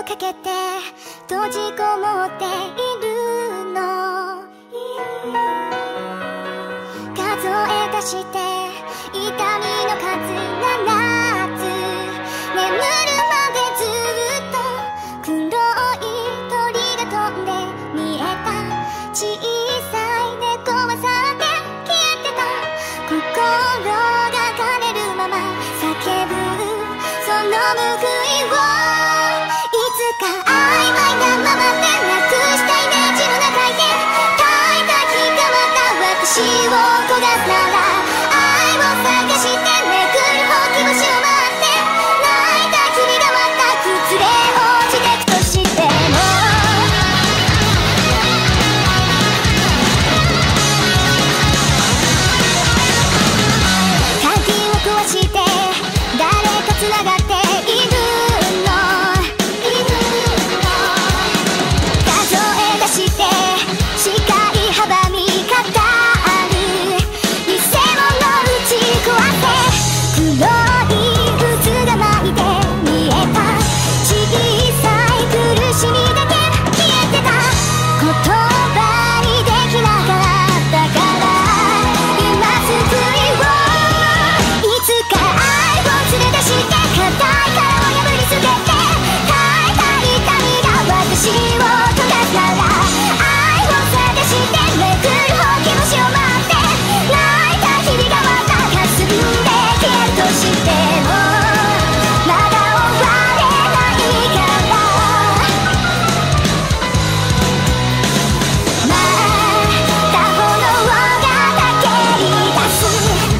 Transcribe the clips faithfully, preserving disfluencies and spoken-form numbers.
かけて閉じこもっているの。数え出して痛みの数ななつ、眠るまでずっと黒い鳥が飛んで見えた。小さい猫は去って消えてた。心が枯れるまま叫ぶその報いを、いつか曖昧なままでなくしたイメージの中へ耐えた日がまた私を焦がすなら、愛を探してめくるほうき星を回って泣いた日々がまた崩れ落ちてくとしても、鍵を壊して誰かつながっているの。数え出して視界阻み語る偽物打ち壊せ、黒い渦が巻いて見えた。小さい苦しみだけ消えてた。言葉にできなかったから今救いを、いつか愛を連れ出して硬い殻を破り捨てて耐えた痛みが私を溶かすなら、愛を探してめくるほうき星を待って泣いた日々がまた霞んで消えるとしても、まだ終われないから、また炎がたけり出す。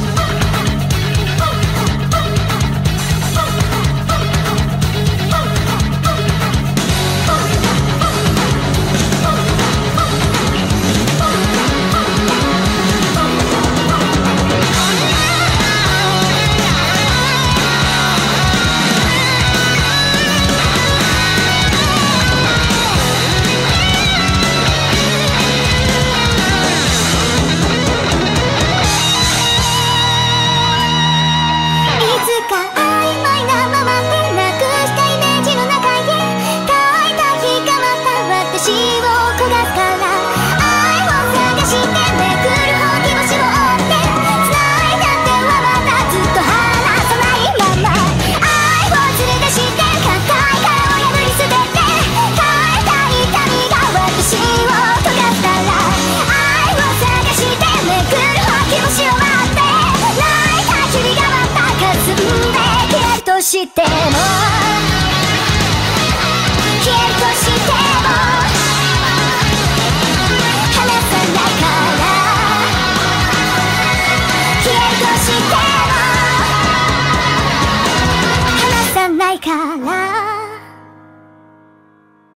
いつか曖昧なままでなくしたイメージの中へ耐えた日がまた私を焦がすから、愛を探してめくるほうき星を追って繋いだ手はまたずっと離さないまま、愛を連れ出して硬い殻を破り捨てて耐えた痛みが私を溶かすから、愛を探してめくるほうき星を待って泣いた日々がまた霞んで消えるとしても、消えるとしても離さないから、消えるとしても離さないから。